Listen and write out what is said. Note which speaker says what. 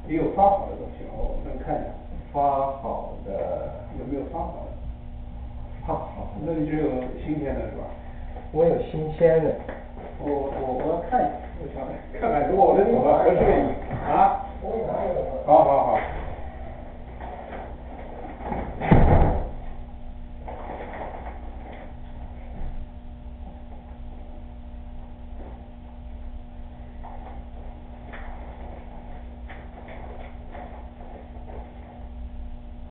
Speaker 1: 也有发好的东西，我们看一下。
Speaker 2: 发好的
Speaker 1: 有没有发好的？
Speaker 2: 发好的。
Speaker 1: 那你就有新鲜的是吧？
Speaker 2: 我有新鲜的。
Speaker 1: 我要看一下，我想看看，如果我能找到合适的啊。好好好。